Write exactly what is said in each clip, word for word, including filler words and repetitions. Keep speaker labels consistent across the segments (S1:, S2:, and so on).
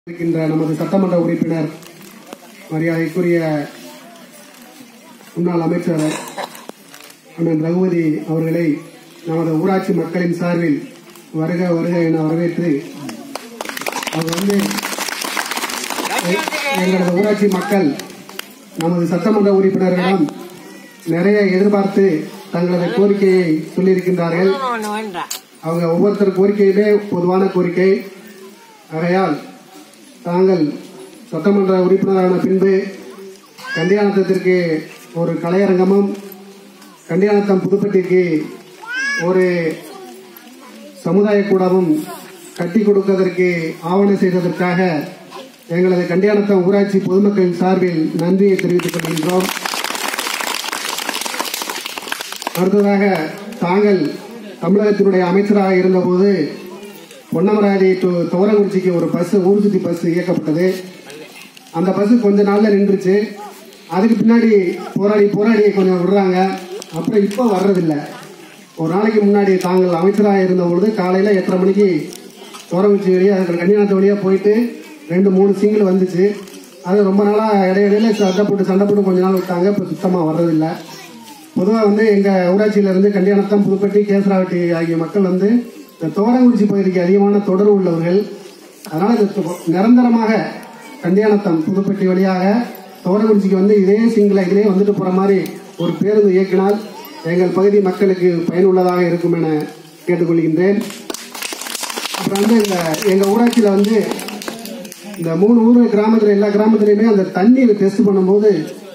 S1: இருக்கின்ற நமது சட்டமன்ற உறுப்பினர் மரியாதைக்குரிய முன்னாள் அமைச்சர் அண்ணன் ரகுபதி அவர்களை நமது ஊராட்சி மக்களின் சார்பில் வருக வருக என வரவேற்று அவர் வந்து எங்களது ஊராட்சி மக்கள் நமது சட்டமன்ற உறுப்பினர்களிடம் நிறைய எதிர்பார்த்து தங்களது கோரிக்கையை சொல்லியிருக்கின்றார்கள். அவங்க ஒவ்வொருத்தர் கோரிக்கையுமே பொதுவான கோரிக்கை. ஆகையால் தாங்கள் சட்டமன்ற உறுப்பினரான பின்பு கண்டியானத்திற்கு ஒரு கலையரங்கமும் கண்டியானத்தம் புதுப்பட்டிக்கு ஒரு சமுதாய கூடமும் கட்டி கொடுப்பதற்கு ஆவணம் செய்ததற்காக எங்களது கண்டியானத்தம் ஊராட்சி பொதுமக்களின் சார்பில் நன்றியை தெரிவித்துக் கொள்கின்றோம். அடுத்ததாக தாங்கள் தமிழகத்தினுடைய அமைச்சராக இருந்தபோது பொன்னமராதி டு துவரங்குறிச்சிக்கு ஒரு பஸ் ஊர்சுத்தி பஸ் இயக்கப்பட்டது. அந்த பஸ் கொஞ்ச நாள்ல நின்றுச்சு. அதுக்கு பின்னாடி போராடி போராடி கொஞ்சம் விடுறாங்க. அப்புறம் இப்போ வர்றதில்லை. ஒரு நாளைக்கு முன்னாடி தாங்கள் அமைச்சராக இருந்த பொழுது காலையில எட்டரை மணிக்கு துவரங்குறிச்சி வழியா அதுக்கு கன்னியாகுமரி வழியா போயிட்டு ரெண்டு மூணு சிங்கிள் வந்துச்சு. அது ரொம்ப நாளா இடையிடையில சண்டை போட்டு சண்டை போட்டு கொஞ்ச நாள் விட்டாங்க. இப்போ சுத்தமா வர்றதில்லை. பொதுவாக வந்து எங்க ஊராட்சியில இருந்து கண்டியானத்தம் புதுப்பட்டி கேசராவட்டி ஆகிய மக்கள் வந்து இந்த துவரங்குறிச்சி பகுதிக்கு அதிகமான தொடர்பு உள்ளவர்கள். அதனால நிரந்தரமாக கண்டியானத்தம் புதுப்பட்டி வழியாக துவரங்குறிச்சிக்கு வந்து இதே சிங்கிள இதிலே வந்துட்டு போற மாதிரி ஒரு பேருந்து இயக்கினால் எங்கள் பகுதி மக்களுக்கு பயனுள்ளதாக இருக்கும் என கேட்டுக்கொள்கின்றேன். அப்புறம் வந்து இந்த எங்க ஊராட்சியில வந்து இந்த மூணு ஊர் கிராமத்துல எல்லா கிராமத்திலயுமே அந்த தண்ணீர் டெஸ்ட் பண்ணும்போது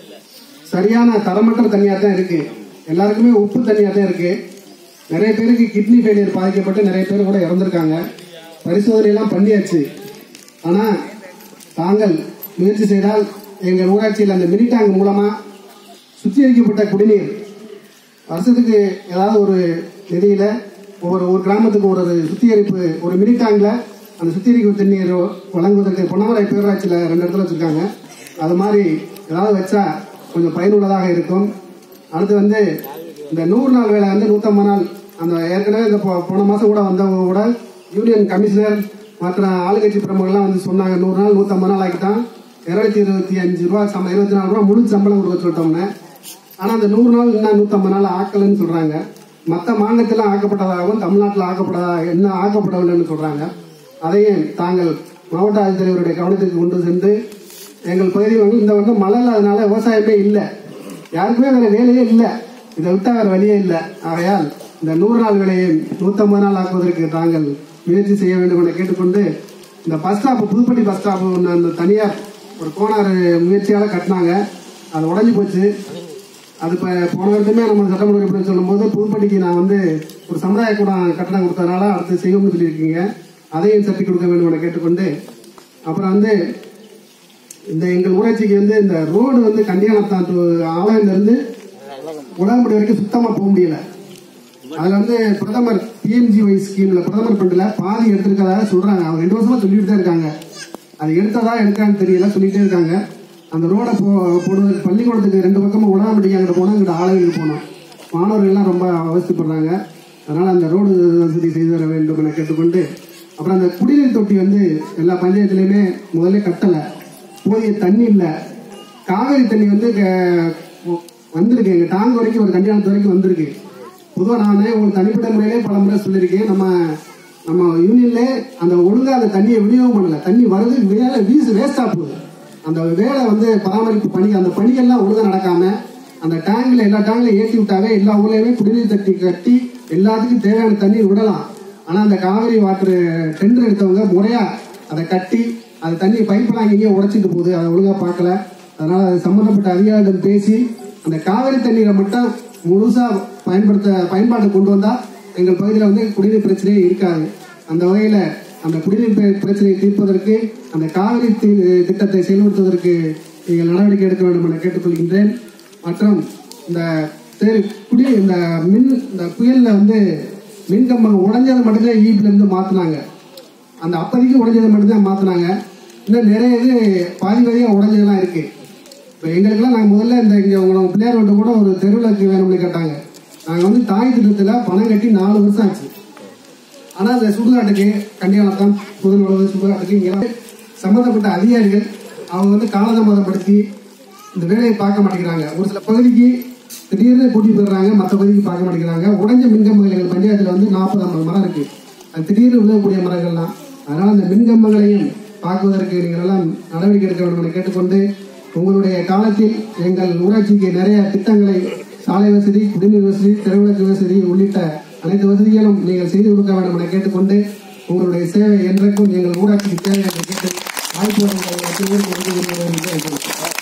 S1: சரியான தரமற்ற தண்ணியா தான் இருக்கு. எல்லாருக்குமே உப்பு தண்ணியா தான் இருக்கு. நிறைய பேருக்கு கிட்னி ஃபெயிலியர் பாதிக்கப்பட்டு நிறைய பேர் கூட இறந்திருக்காங்க. பரிசோதனை எல்லாம் பண்ணியாச்சு. ஆனா தாங்கள் முயற்சி செய்தால் எங்கள் ஊராட்சியில் அந்த மினி டேங்க் மூலமா சுத்திகரிக்கப்பட்ட குடிநீர் வருஷத்துக்கு ஏதாவது ஒரு நிதியில ஒவ்வொரு ஒரு கிராமத்துக்கு ஒரு சுத்திகரிப்பு ஒரு மினி டேங்க்ல அந்த சுத்திகரிப்பு தண்ணீர் வழங்குவதற்கு பொன்னமராய் பேரூராட்சியில ரெண்டு இடத்துல வச்சிருக்காங்க. அது மாதிரி ஏதாவது வச்சா கொஞ்சம் பயனுள்ளதாக இருக்கும். அடுத்து வந்து இந்த நூறு நாள் வேலை வந்து நூத்தம்பது நாள் அந்த ஏற்கனவே இந்த போன மாசம் கூட வந்தவங்க கூட யூனியன் கமிஷனர் மற்ற ஆளுங்கட்சி பிரமுகர்லாம் வந்து சொன்னாங்க நூறு நாள் நூத்தம்பது நாள் ஆக்கிட்டான் இருநூத்தி இருபத்தி அஞ்சு ரூபா சம்பளம் இருபத்தி நாலு ரூபா முழு சம்பளம் கொடுக்க சொல்லிட்டோம்னு. ஆனா அந்த நூறு நாள் இன்னும் நூத்தம்பது நாள் ஆக்கலன்னு சொல்றாங்க. மற்ற மாநிலத்தில் ஆக்கப்பட்டதாகவும் தமிழ்நாட்டில் ஆக்கப்பட்டதா என்ன ஆக்கப்படவில்லைன்னு சொல்றாங்க. அதையும் தாங்கள் மாவட்ட ஆட்சித்தலைவருடைய கவனத்திற்கு கொண்டு சென்று எங்கள் பகுதி வந்து இந்த வந்து மழை இல்லாதனால விவசாயமே இல்லை, யாருக்குமே வேற வேலையே இல்லை, இதை விட்டா வேற வழியே இல்லை. ஆகையால் இந்த நூறு நாள் வேலையை நூத்தம்பது நாள் ஆக்குவதற்கு தாங்கள் முயற்சி செய்ய வேண்டும் என கேட்டுக்கொண்டு இந்த bus stop Pudupatti bus stop அந்த தனியார் ஒரு கோனார் முயற்சியால கட்டினாங்க. அது உடஞ்சி போச்சு. அது இப்போ போன வருடமே நம்ம சட்டமன்ற உறுப்பினர் சொல்லும் போது புதுப்பட்டிக்கு நான் வந்து ஒரு சமுதாய கூட கட்டணம் கொடுத்ததுனால அடுத்து செய்யும்னு சொல்லியிருக்கீங்க. அதையும் சட்டி கொடுக்க வேண்டும் என கேட்டுக்கொண்டு அப்புறம் வந்து இந்த எங்கள் ஊராட்சிக்கு வந்து இந்த ரோடு வந்து கண்டியானத்தான் ஆலயம்ல இருந்து உடம்படி வரைக்கும் சுத்தமா போக முடியல. அதுல வந்து பிரதமர் பிஎம்ஜிஒய் ஸ்கீம்ல பிரதமர் ஃபண்ட்ல பாதி எடுத்திருக்கதாக சொல்றாங்க. அவங்க ரெண்டு வருஷமா சொல்லிட்டு தான் இருக்காங்க. அது எடுத்ததா எடுக்கான்னு தெரியல, சொல்லிட்டே இருக்காங்க. அந்த ரோட போடுவதற்கு பள்ளிக்கூடத்துக்கு ரெண்டு பக்கமும் உடம்படிக்கு அங்கிட்ட போனோம், இங்கிட்ட ஆலயங்களுக்கு போனோம். மாணவர்கள் எல்லாம் ரொம்ப அவசியப்படுறாங்க. அதனால அந்த ரோடு வசதி செய்து தர வேண்டும் என கேட்டுக்கொண்டு அப்புறம் அந்த குடிநீர் தொட்டி வந்து எல்லா பஞ்சாயத்துலயுமே முதல்ல கட்டல, போதிய தண்ணி இல்ல. காவிரி தண்ணி வந்து வந்திருக்கு எங்க டாங்க வரைக்கும் ஒரு கண்டியானத்து வரைக்கும் வந்திருக்கு. பொதுவாக நானே உங்களுக்கு தனிப்பட்ட முறையிலே பல முறை சொல்லியிருக்கேன். நம்ம நம்ம யூனியன்ல அந்த ஒழுங்கா அந்த தண்ணியை விநியோகம் பண்ணல. தண்ணி வருது வேலை வீசு வேஸ்டா போகுது. அந்த வேலை வந்து பராமரிப்பு பணி அந்த பணிகள்லாம் ஒழுங்கா நடக்காம அந்த டேங்க்ல எல்லா டேங்க்ல ஏற்றி விட்டாவே எல்லா ஊர்லயுமே குடிநீர் தட்டி கட்டி எல்லாத்துக்கும் தேவையான தண்ணீர் விடலாம். ஆனா அந்த காவிரி வாட்டர் டெண்டர் எடுத்தவங்க முறையா அதை கட்டி அந்த தண்ணி பைப்பெல்லாம் இங்கே உடைச்சிட்டு போகுது. அதை ஒழுங்கா பார்க்கல. அதனால அது சம்பந்தப்பட்ட அதிகாரிகள் பேசி அந்த காவிரி தண்ணீரை மட்டும் முழுசா பயன்படுத்த பயன்பாட்டை கொண்டு வந்தா எங்கள் பகுதியில் வந்து குடிநீர் பிரச்சனையே இருக்காது. அந்த வகையில அந்த குடிநீர் பிரச்சனையை தீர்ப்பதற்கு அந்த காவிரி திட்டத்தை செயல்படுத்துவதற்கு நீங்கள் நடவடிக்கை எடுக்க வேண்டும் என கேட்டுக்கொள்கின்றேன். மற்றும் இந்த குடி இந்த மின் இந்த புயல்ல வந்து மின் கம்பம் உடைஞ்சது மட்டும்தான் ஈபில இருந்து மாத்தினாங்க. அந்த அப்போதைக்கு உடைஞ்சதை மட்டும்தான் மாத்தினாங்க. இன்னும் நிறைய இது பாதி பாதியா உடைஞ்சதெல்லாம் இருக்கு. இப்போ எங்களுக்கெல்லாம் நாங்கள் முதல்ல இந்த இங்கே உங்க பிள்ளையார் வீட்டு கூட ஒரு தெருவிளக்கு வேணும்னு கேட்டாங்க. நாங்கள் வந்து தாய் திட்டத்தில் பணம் கட்டி நாலு வருஷம் ஆச்சு. ஆனா அந்த சுடுகாட்டுக்கு கண்டியானத்தான் புது சுடுகாட்டுக்கு இங்கே சம்பந்தப்பட்ட அதிகாரிகள் அவங்க வந்து காலதாமதப்படுத்தி இந்த வேலையை பார்க்க மாட்டேங்கிறாங்க. ஒரு சில பகுதிக்கு திடீர்னு கூட்டி போயிடுறாங்க, மற்ற பகுதிக்கு பார்க்க மாட்டேங்கிறாங்க. உடஞ்ச மின்கம்பங்கள் எங்கள் பஞ்சாயத்தில் வந்து நாற்பது ஐம்பது மரம் இருக்கு, அது திடீர்னு விழக்கூடிய மரங்கள்லாம். அதனால அந்த மின்கம்பங்களையும் பார்க்குவதற்கு நீங்கள் எல்லாம் நடவடிக்கை எடுக்க வேண்டும் என கேட்டுக்கொண்டு, உங்களுடைய காலத்தில் எங்கள் ஊராட்சிக்கு நிறைய திட்டங்களை, சாலை வசதி, குடிநீர் வசதி, திரைவிளக்கு வசதி உள்ளிட்ட அனைத்து வசதிகளும் நீங்கள் செய்து கொடுக்க வேண்டும் என கேட்டுக்கொண்டு, உங்களுடைய சேவை என்றைக்கும் எங்கள் ஊராட்சிக்கு தேவை என்று கேட்டு வாய்ப்பு